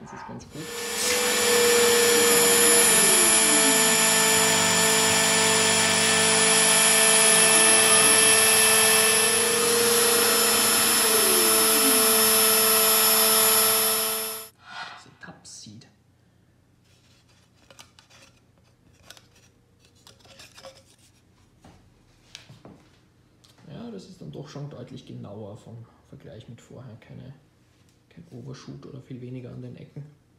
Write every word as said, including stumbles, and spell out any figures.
Das ist ganz gut. Diese Tapseed. Ja, das ist dann doch schon deutlich genauer vom Vergleich mit vorher. Keine, kein Overshoot oder viel weniger an den Ecken.